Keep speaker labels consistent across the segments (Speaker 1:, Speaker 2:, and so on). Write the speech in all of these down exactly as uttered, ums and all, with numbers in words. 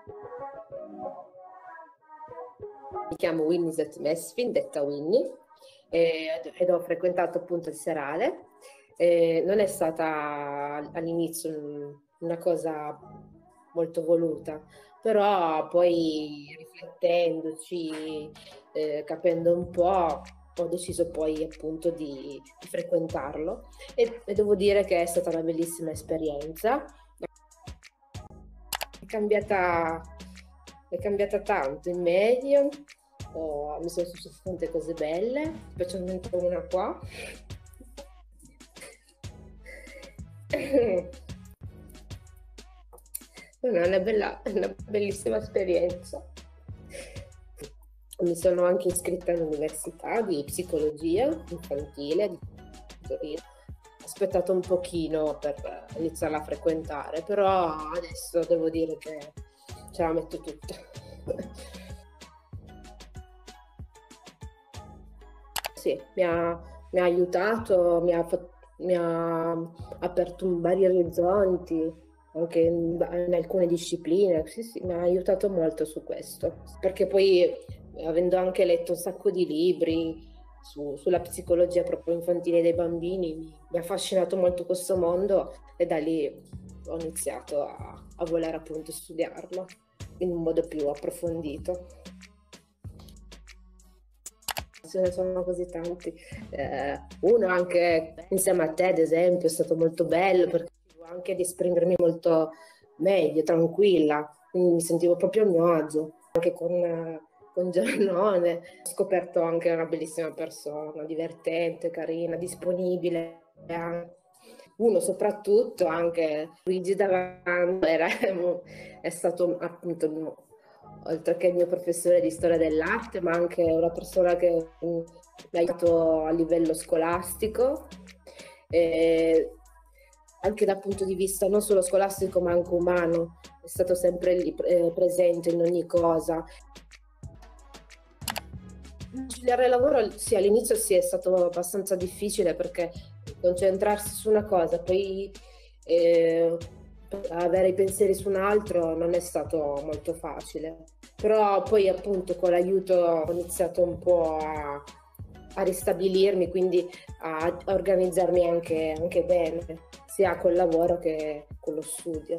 Speaker 1: Mi chiamo Winnie Mesfin, detta Winnie, eh, ed ho frequentato appunto il serale. Eh, non è stata all'inizio una cosa molto voluta, però poi riflettendoci, eh, capendo un po', ho deciso poi appunto di, di frequentarlo e, e devo dire che è stata una bellissima esperienza. È cambiata, è cambiata tanto in meglio, oh, mi sono successe tante cose belle, specialmente una qua. È una bella, una bellissima esperienza. Mi sono anche iscritta all'università di psicologia infantile di Torino. Ho aspettato un pochino per iniziarla a frequentare, però adesso devo dire che ce la metto tutta. Sì, mi ha, mi ha aiutato, mi ha, mi ha aperto vari orizzonti, anche in, in alcune discipline. Sì, sì, mi ha aiutato molto su questo, perché poi avendo anche letto un sacco di libri su, sulla psicologia proprio infantile dei bambini, mi, mi ha affascinato molto questo mondo e da lì ho iniziato a, a voler appunto studiarlo in un modo più approfondito. Ce ne sono così tanti. Eh, uno anche insieme a te, ad esempio, è stato molto bello perché riuscivo anche ad esprimermi molto meglio, tranquilla, quindi mi sentivo proprio a mio agio. Anche con, con Giannone ho scoperto anche una bellissima persona, divertente, carina, disponibile. Uno soprattutto, anche Luigi Davano, era, è stato appunto, oltre che il mio professore di storia dell'arte, ma anche una persona che mi ha aiutato a livello scolastico, e anche dal punto di vista non solo scolastico ma anche umano, è stato sempre lì, eh, presente in ogni cosa. Conciliare il lavoro sì, all'inizio sì, è stato abbastanza difficile perché concentrarsi su una cosa, poi eh, avere i pensieri su un altro non è stato molto facile. Però poi appunto con l'aiuto ho iniziato un po' a, a ristabilirmi, quindi a, a organizzarmi anche, anche bene, sia col lavoro che con lo studio.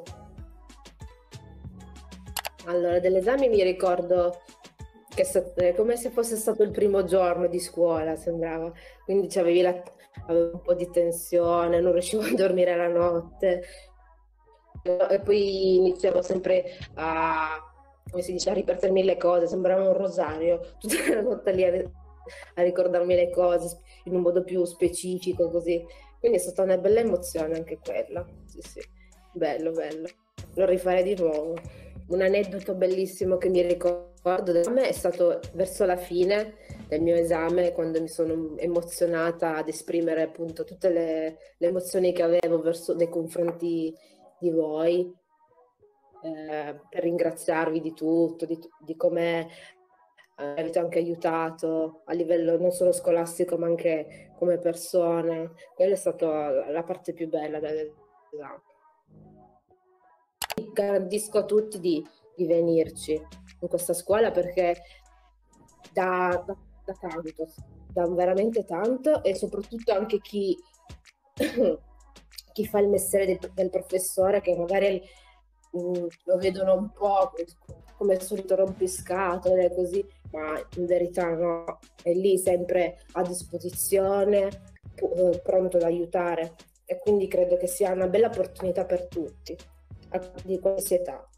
Speaker 1: Allora, dell'esame mi ricordo che è come se fosse stato il primo giorno di scuola, sembrava. Quindi avevi la, avevo un po' di tensione, non riuscivo a dormire la notte. E poi iniziavo sempre a, come si dice, a ripetermi le cose, sembrava un rosario, tutta la notte lì a, a ricordarmi le cose in un modo più specifico, così. Quindi è stata una bella emozione anche quella. Sì, sì, bello, bello. Lo rifarei di nuovo. Un aneddoto bellissimo che mi ricordo da me è stato verso la fine del mio esame, quando mi sono emozionata ad esprimere appunto tutte le, le emozioni che avevo verso nei confronti di voi, eh, per ringraziarvi di tutto, di, di come eh, avete anche aiutato a livello non solo scolastico ma anche come persone. Quella è stata la parte più bella dell'esame. Garantisco a tutti di, di venirci in questa scuola perché dà, dà, dà tanto, dà veramente tanto, e soprattutto anche chi, chi fa il mestiere del, del professore, che magari mh, lo vedono un po' come il solito rompiscatole così, ma in verità no, è lì sempre a disposizione, pronto ad aiutare, e quindi credo che sia una bella opportunità per tutti di qualsiasi età.